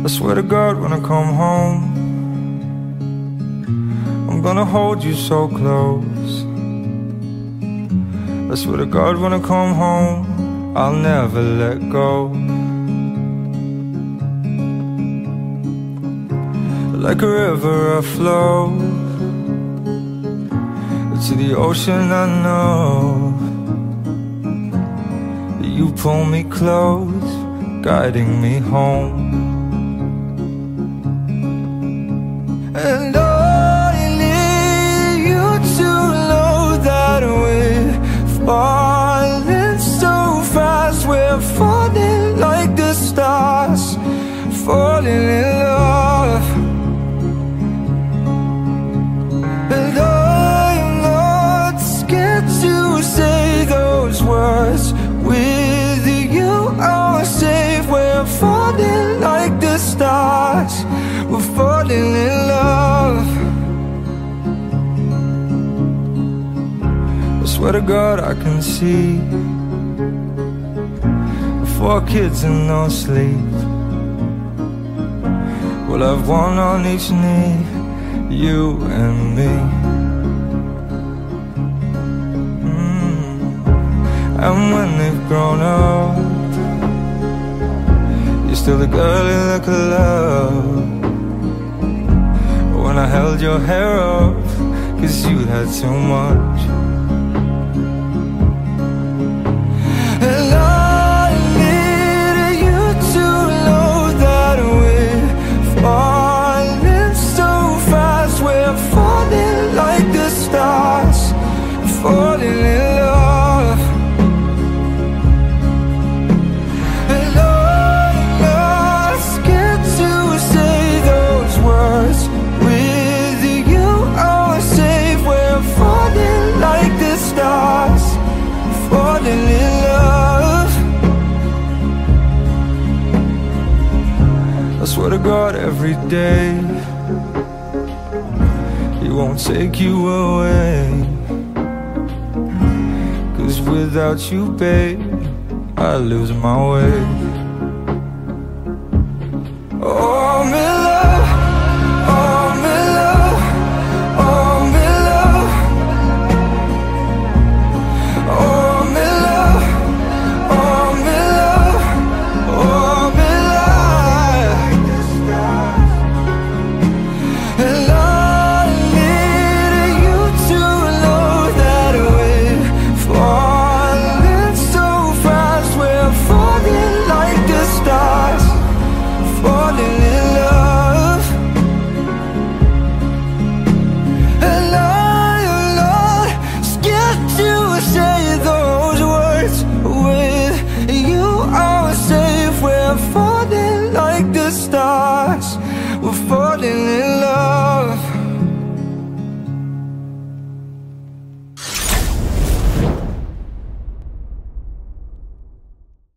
swear to God when I come home, I'm gonna hold you so close. I swear to God when I come home, I'll never let go. Like a river I flow to the ocean, I know you pull me close, guiding me home. And I need you to know that we're falling so fast. We're falling like the stars, falling in love. And I'm not scared to say those words. With you I'm safe. We're falling like the stars, we're falling in love. I swear to God I can see 4 kids and no sleep. We'll have one on each knee, you and me. And when they've grown up, you're still the girl in the club. When I held your hair up, 'cause you had too much. And I need you to know that we're falling so fast. We're falling like the stars, falling in love. And I'm not scared to say those words. With you I'm safe. We're falling like the stars, falling in love. I swear to God every day He won't take you away. 'Cause without you, babe, I lose my way. Oh,